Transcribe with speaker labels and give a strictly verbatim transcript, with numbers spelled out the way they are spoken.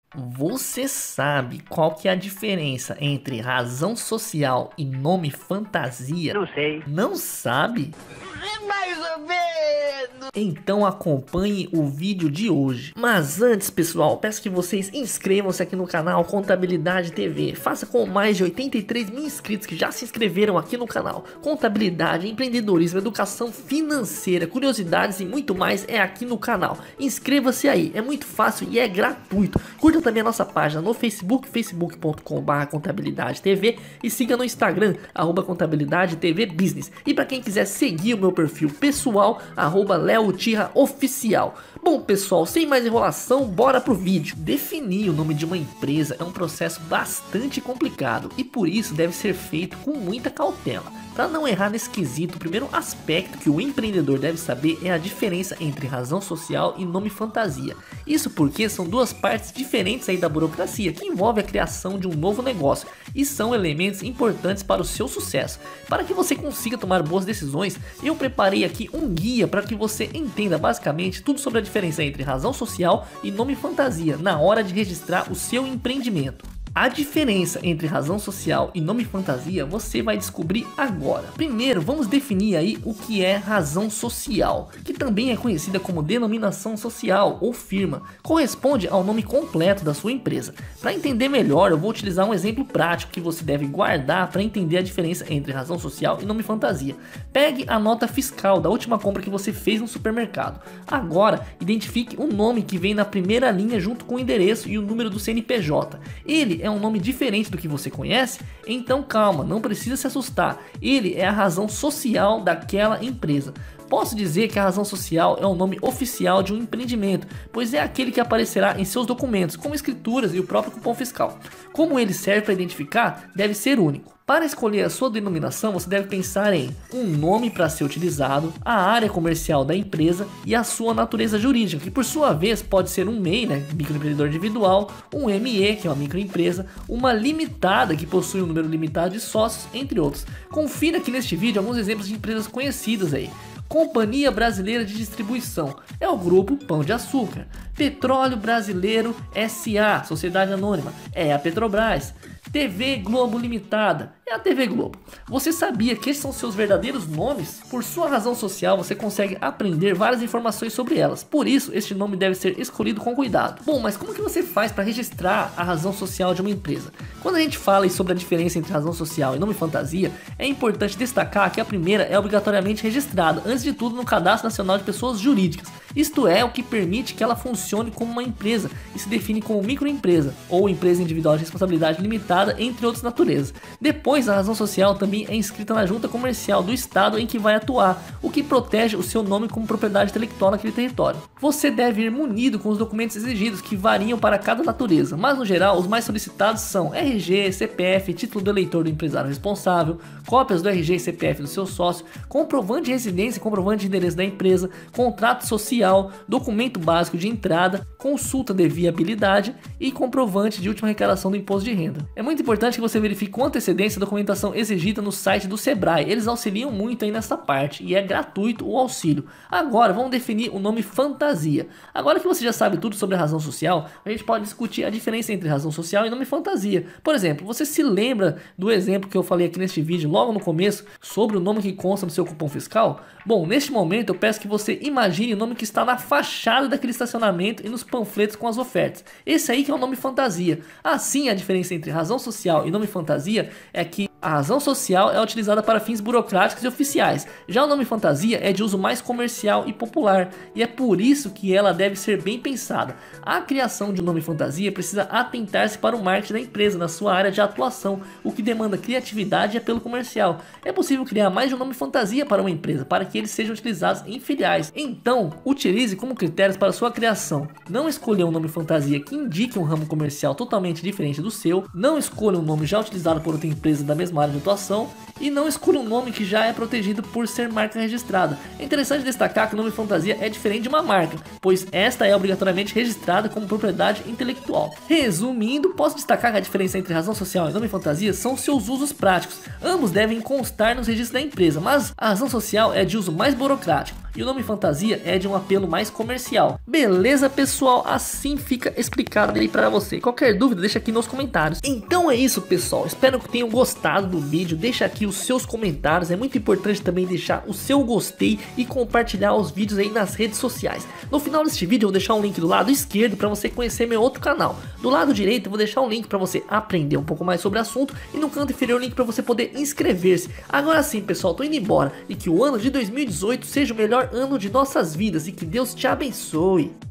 Speaker 1: Você sabe qual que é a diferença entre razão social e nome fantasia?
Speaker 2: Não sei.
Speaker 1: Não sabe?
Speaker 2: Mais ou menos.
Speaker 1: Então acompanhe o vídeo de hoje. Mas antes, pessoal, peço que vocês inscrevam-se aqui no canal Contabilidade T V. Faça com mais de oitenta e três mil inscritos que já se inscreveram aqui no canal. Contabilidade, empreendedorismo, educação financeira, curiosidades e muito mais é aqui no canal. Inscreva-se aí, é muito fácil e é gratuito. Curta também a nossa página no Facebook, facebook ponto com barra contabilidade T V, e siga no Instagram, arroba contabilidade T V business. E para quem quiser seguir o meu perfil pessoal, arroba Leo Tirra Oficial. Bom, pessoal, sem mais enrolação, bora pro vídeo. Definir o nome de uma empresa é um processo bastante complicado e por isso deve ser feito com muita cautela. Para não errar nesse quesito, o primeiro aspecto que o empreendedor deve saber é a diferença entre razão social e nome fantasia. Isso porque são duas partes diferentes aí da burocracia que envolve a criação de um novo negócio e são elementos importantes para o seu sucesso. Para que você consiga tomar boas decisões, eu preparei aqui um guia para que você entenda basicamente tudo sobre a diferença entre razão social e nome fantasia na hora de registrar o seu empreendimento. A diferença entre razão social e nome fantasia você vai descobrir agora. Primeiro, vamos definir aí o que é razão social, que também é conhecida como denominação social ou firma. Corresponde ao nome completo da sua empresa. Para entender melhor, eu vou utilizar um exemplo prático que você deve guardar para entender a diferença entre razão social e nome fantasia. Pegue a nota fiscal da última compra que você fez no supermercado. Agora, identifique o nome que vem na primeira linha junto com o endereço e o número do C N P J. Ele é um nome diferente do que você conhece? Então calma, não precisa se assustar. Ele é a razão social daquela empresa. Posso dizer que a razão social é o nome oficial de um empreendimento, pois é aquele que aparecerá em seus documentos, como escrituras e o próprio cupom fiscal. Como ele serve para identificar, deve ser único. Para escolher a sua denominação, você deve pensar em um nome para ser utilizado, a área comercial da empresa e a sua natureza jurídica, que por sua vez pode ser um M E I, né, microempreendedor individual, um M E, que é uma microempresa, uma limitada, que possui um número limitado de sócios, entre outros. Confira aqui neste vídeo alguns exemplos de empresas conhecidas aí. Companhia Brasileira de Distribuição é o grupo Pão de Açúcar. Petróleo Brasileiro S A, Sociedade Anônima, é a Petrobras. T V Globo Limitada é a T V Globo. Você sabia que esses são seus verdadeiros nomes? Por sua razão social, você consegue aprender várias informações sobre elas. Por isso, este nome deve ser escolhido com cuidado. Bom, mas como que você faz para registrar a razão social de uma empresa? Quando a gente fala sobre a diferença entre razão social e nome fantasia, é importante destacar que a primeira é obrigatoriamente registrada, antes de tudo, no Cadastro Nacional de Pessoas Jurídicas. Isto é o que permite que ela funcione como uma empresa e se define como microempresa ou empresa individual de responsabilidade limitada, entre outras naturezas. Depois, a razão social também é inscrita na junta comercial do estado em que vai atuar, o que protege o seu nome como propriedade intelectual naquele território. Você deve ir munido com os documentos exigidos, que variam para cada natureza, mas no geral os mais solicitados são R G, C P F, título do eleitor do empresário responsável, cópias do R G e C P F do seu sócio, comprovante de residência e comprovante de endereço da empresa, contrato social, documento básico de entrada, consulta de viabilidade e comprovante de última arrecadação do imposto de renda. É muito importante que você verifique com antecedência a documentação exigida no site do Sebrae. Eles auxiliam muito aí nessa parte e é gratuito o auxílio. Agora vamos definir o nome fantasia. Agora que você já sabe tudo sobre a razão social, a gente pode discutir a diferença entre razão social e nome fantasia. Por exemplo, você se lembra do exemplo que eu falei aqui neste vídeo logo no começo sobre o nome que consta no seu cupom fiscal? Bom, neste momento eu peço que você imagine o nome que está na fachada daquele estacionamento e nos panfletos com as ofertas. Esse aí que é o nome fantasia. Assim, a diferença entre razão social e nome fantasia é que a razão social é utilizada para fins burocráticos e oficiais, já o nome fantasia é de uso mais comercial e popular, e é por isso que ela deve ser bem pensada. A criação de um nome fantasia precisa atentar-se para o marketing da empresa na sua área de atuação, o que demanda criatividade e apelo comercial. É possível criar mais de um nome fantasia para uma empresa, para que eles sejam utilizados em filiais. Então, utilize como critérios para sua criação. Não escolha um nome fantasia que indique um ramo comercial totalmente diferente do seu, não escolha um nome já utilizado por outra empresa da mesma área de atuação e não escolha um nome que já é protegido por ser marca registrada. É interessante destacar que o nome fantasia é diferente de uma marca, pois esta é obrigatoriamente registrada como propriedade intelectual. Resumindo, posso destacar que a diferença entre razão social e nome fantasia são seus usos práticos. Ambos devem constar nos registros da empresa, mas a razão social é de uso mais burocrático. e o nome fantasia é de um apelo mais comercial. Beleza, pessoal? Assim fica explicado aí pra você. Qualquer dúvida deixa aqui nos comentários. Então é isso, pessoal, espero que tenham gostado do vídeo. Deixa aqui os seus comentários, é muito importante também deixar o seu gostei e compartilhar os vídeos aí nas redes sociais. No final deste vídeo eu vou deixar um link do lado esquerdo para você conhecer meu outro canal. Do lado direito eu vou deixar um link para você aprender um pouco mais sobre o assunto e no canto inferior o link para você poder inscrever-se. Agora sim, pessoal, tô indo embora e que o ano de dois mil e dezoito seja o melhor ano de nossas vidas e que Deus te abençoe.